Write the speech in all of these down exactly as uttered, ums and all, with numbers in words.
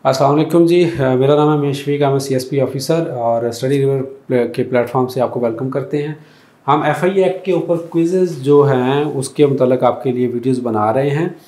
अस्सलाम वालेकुम जी, मेरा नाम है मेशफीक, मैं सी एस पी ऑफिसर और स्टडी रिवर के प्लेटफॉर्म से आपको वेलकम करते हैं। हम एफ आई एक्ट के ऊपर क्विज़ जो हैं उसके मतलब आपके लिए वीडियोस बना रहे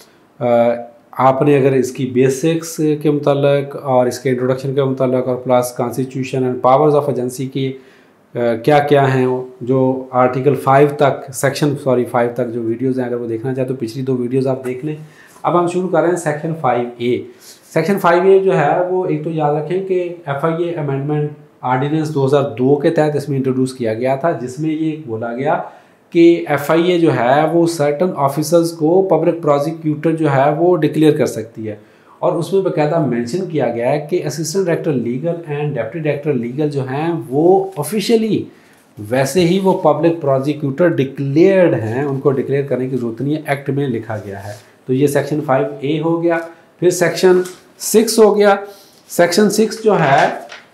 हैं। आपने अगर इसकी बेसिक्स के मतलब और इसके इंट्रोडक्शन के मतलब और plus constitution and powers of agency की क्या क्या हैं, जो आर्टिकल फाइव तक सेक्शन सॉरी फाइव तक जो वीडियोज़ हैं, अगर वो देखना चाहे तो पिछली दो वीडियोज़ आप देख लें। अब हम शुरू कर रहे हैं section five A. Section five A जो है वो एक तो याद रखें कि F I A amendment ordinance दो हज़ार दो के तहत इसमें इंट्रोड्यूस किया गया था, जिसमें ये बोला गया कि एफ आई ए जो है वो सर्टन ऑफिसर्स को पब्लिक प्रोसिक्यूटर जो है वो डिक्लेयर कर सकती है। और उसमें बाकायदा मेंशन किया गया है कि assistant director legal and deputy director legal जो हैं वो ऑफिशियली वैसे ही वो पब्लिक प्रोसिक्यूटर डिक्लेयर्ड हैं, उनको डिक्लेयर करने की जरूरत नहीं है, एक्ट में लिखा गया है। तो ये सेक्शन फाइव ए हो गया। फिर सेक्शन सिक्स हो गया। सेक्शन सिक्स जो है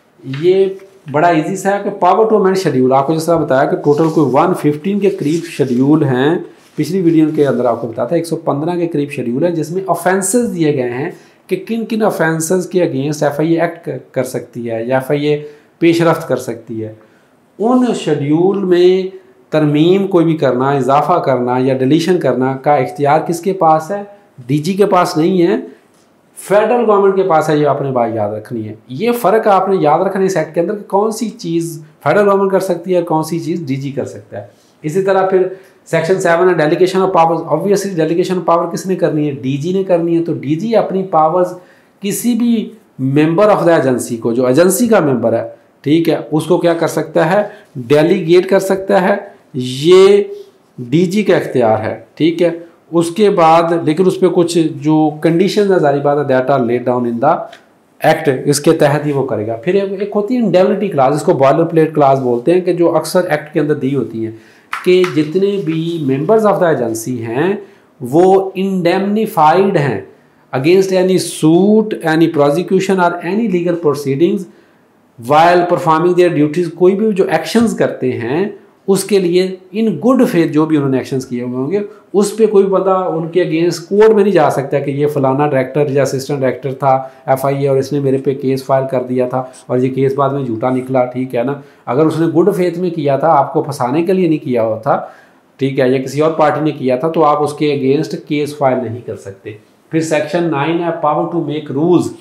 ये बड़ा इजी सा है कि पावर टू अमेंड शेड्यूल, आपको जिस तरह बताया कि टोटल कोई वन फिफ्टीन के करीब शेड्यूल हैं, पिछली वीडियो के अंदर आपको बताया था एक सौ पंद्रह के करीब शेड्यूल है, जिसमें ऑफेंसेस दिए गए हैं कि किन किन ऑफेंसेस के against F I A act कर सकती है या एफ आई ए पेशरफ्त कर सकती है। उन शेड्यूल में तरमीम कोई भी करना, इजाफा करना या डिलीशन करना का इख्तियार किसके पास है? डी जी के पास नहीं है, फेडरल गवर्नमेंट के पास है। ये आपने बात याद रखनी है। ये फ़र्क आपने याद रखना है इस एक्ट के अंदर कि कौन सी चीज़ फेडरल गवर्नमेंट कर सकती है और कौन सी चीज़ डीजी कर सकता है। इसी तरह फिर सेक्शन सेवन है delegation of powers. Obviously delegation of power किसने करनी है? डीजी ने करनी है। तो डीजी अपनी पावर्स किसी भी मेंबर ऑफ द एजेंसी को, जो एजेंसी का मेंबर है, ठीक है, उसको क्या कर सकता है? डेलीगेट कर सकता है। ये डीजी का इख्तियार है, ठीक है। उसके बाद लेकिन उस पर कुछ जो कंडीशन है, जारी बात है, that are laid down in the act, इसके तहत ही वो करेगा। फिर एक होती है इंडेमनिटी क्लास, इसको बॉयलर प्लेट क्लास बोलते हैं, कि जो अक्सर एक्ट के अंदर दी होती हैं कि जितने भी मेंबर्स ऑफ द एजेंसी हैं वो इंडेमनीफाइड हैं against any suit, any prosecution और any legal proceedings while performing their duties. कोई भी जो एक्शंस करते हैं उसके लिए इन गुड फेथ जो भी उन्होंने एक्शंस किए हुए होंगे, उस पर कोई बंदा उनके अगेंस्ट कोर्ट में नहीं जा सकता कि ये फलाना डायरेक्टर या असिस्टेंट डायरेक्टर था एफ आई ए और इसने मेरे पे केस फाइल कर दिया था और ये केस बाद में झूठा निकला, ठीक है ना। अगर उसने गुड फेथ में किया था, आपको फंसाने के लिए नहीं किया हुआ था, ठीक है, या किसी और पार्टी ने किया था, तो आप उसके अगेंस्ट केस फाइल नहीं कर सकते। फिर सेक्शन नाइन है पावर टू मेक रूल्स।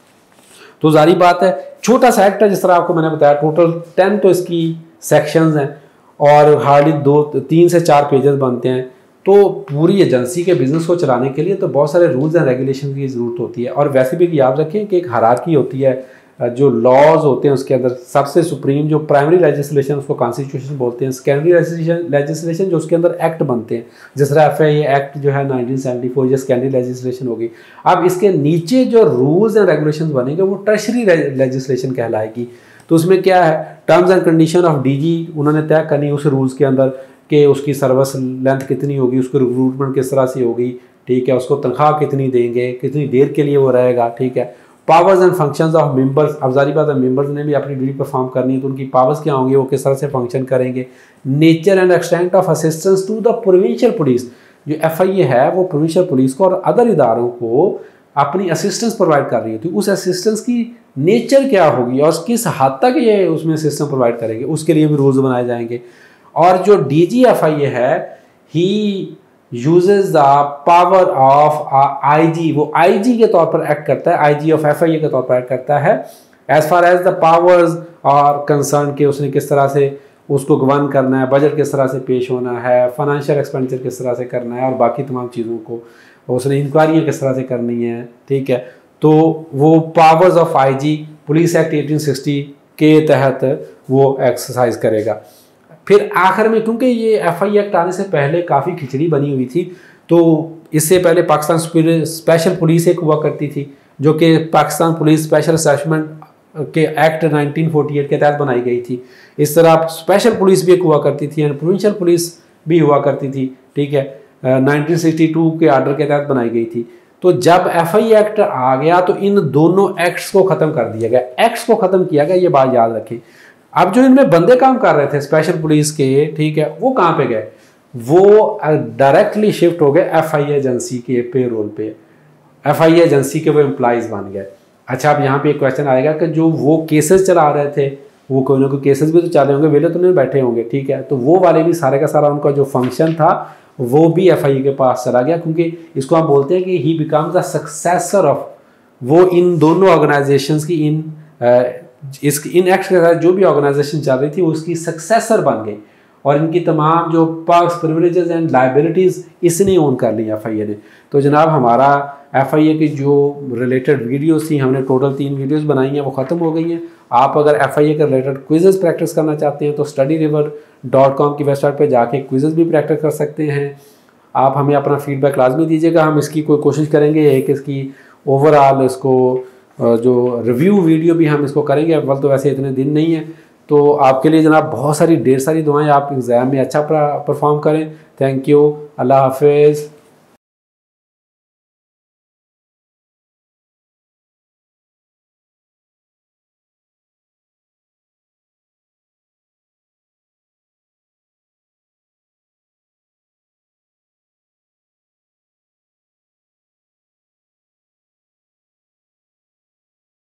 तो जारी बात है, छोटा सा एक्ट है, जिस तरह आपको मैंने बताया, टोटल टेन तो इसकी सेक्शंस हैं और हार्डली दो तीन से चार पेजेस बनते हैं। तो पूरी एजेंसी के बिजनेस को चलाने के लिए तो बहुत सारे रूल्स एंड रेगुलेशन की ज़रूरत होती है। और वैसे भी याद रखें कि एक हायरार्की होती है, जो लॉज होते हैं उसके अंदर सबसे सुप्रीम जो प्राइमरी लेजिस्लेशन, उसको कॉन्स्टिट्यूशन बोलते हैं। सेकेंडरी लेजिस्लेशन जो उसके अंदर एक्ट बनते हैं, जिस तरह एफ आई ए एक्ट जो है नाइनटीन सेवेंटी फोर, ये सेकेंडरी लेजिस्लेशन होगी। अब इसके नीचे जो रूल्स एंड रेगुलेशन बनेंगे वो टर्शरी लेजिस्लेशन कहलाएगी। तो उसमें क्या है? Terms and condition of DG उन्होंने तय करनी उस रूल्स के अंदर कि उसकी सर्विस लेंथ कितनी होगी, उसकी रिक्रूटमेंट किस तरह से होगी, ठीक है, उसको तनख्वाह कितनी देंगे, कितनी देर के लिए वो रहेगा, ठीक है। Powers and functions of members, अब जारी बात है मेंबर्स ने भी अपनी ड्यूटी परफॉर्म करनी है, तो उनकी पावर्स क्या होंगी, वो किस तरह से फंक्शन करेंगे। Nature and extent of assistance to the provincial police, जो एफ आई ए है वो प्रोविंशियल पुलिस को और अदर इदारों को अपनी असिस्टेंस प्रोवाइड कर रही होती है। उस असिस्टेंस की नेचर क्या होगी और किस हद तक ये उसमें सिस्टम प्रोवाइड करेंगे, उसके लिए भी रूल्स बनाए जाएंगे। और जो D G F I A है, he uses the power of I G, वो आई जी के तौर पर एक्ट करता है, आई जी ऑफ एफ आई ए के तौर पर एक्ट करता है as far as the powers और कंसर्न के उसने किस तरह से उसको गवर्न करना है, बजट किस तरह से पेश होना है, फाइनेंशियल एक्सपेंडिचर किस तरह से करना है और बाकी तमाम चीज़ों को उसने इंक्वायरियाँ किस तरह से करनी है, ठीक है। तो वो powers of I G police act eighteen sixty के तहत वो एक्सरसाइज करेगा। फिर आखिर में, क्योंकि ये एफ आई एक्ट आने से पहले काफ़ी खिचड़ी बनी हुई थी, तो इससे पहले पाकिस्तान स्पेशल पुलिस एक हुआ करती थी, जो कि पाकिस्तान पुलिस स्पेशल असेसमेंट के एक्ट नाइनटीन फोर्टी एट के तहत बनाई गई थी। इस तरह स्पेशल पुलिस भी एक हुआ करती थी एंड प्रोविंशियल पुलिस भी हुआ करती थी, ठीक है, नाइनटीन सिक्सटी टू के आर्डर के तहत बनाई गई थी। तो जब एफ आई एक्ट आ गया तो इन दोनों एक्ट्स को ख़त्म कर दिया गया, एक्ट्स को ख़त्म किया गया, ये बात याद रखें। अब जो इनमें बंदे काम कर रहे थे स्पेशल पुलिस के, ठीक है, वो कहाँ पे गए? वो डायरेक्टली शिफ्ट हो गए एफ आई ए एजेंसी के पे रोल पे, एफ आई ए एजेंसी के वो एम्प्लॉइज बन गए। अच्छा, अब यहाँ पे एक क्वेश्चन आएगा कि जो वो केसेस चला रहे थे, वो कोई ना कोई केसेस भी तो चल रहे होंगे, वेले तो नहीं बैठे होंगे, ठीक है, तो वो वाले भी सारे का सारा उनका जो फंक्शन था वो भी एफ आई ए के पास चला गया, क्योंकि इसको हम बोलते हैं कि he become the successor of, वो इन दोनों ऑर्गेनाइजेशंस की इन इस इन एक्ट के साथ जो भी ऑर्गेनाइजेशन चल रही थी उसकी सक्सेसर बन गई, और इनकी तमाम जो पर्क्स, प्रिविलेजेस एंड लाइबिलिटीज़ इसने ओन कर ली एफ आई ए ने। तो जनाब हमारा एफ आई ए की जो रिलेटेड वीडियोस थी, हमने टोटल तीन वीडियोस बनाई हैं, वो ख़त्म हो गई हैं। आप अगर एफ आई ए के रिलेटेड क्विज़ेस प्रैक्टिस करना चाहते हैं तो स्टडी रिवर डॉट कॉम की वेबसाइट पर जाके क्विज़ेस भी प्रैक्टिस कर सकते हैं। आप हमें अपना फीडबैक लाजमी दीजिएगा, हम इसकी कोई कोशिश करेंगे एक इसकी ओवरऑल इसको जो रिव्यू वीडियो भी हम इसको करेंगे। अव्वल तो वैसे इतने दिन नहीं है, तो आपके लिए जनाब बहुत सारी ढेर सारी दुआएं, आप एग्ज़ाम में अच्छा परफॉर्म करें। थैंक यू, अल्लाह हाफिज़।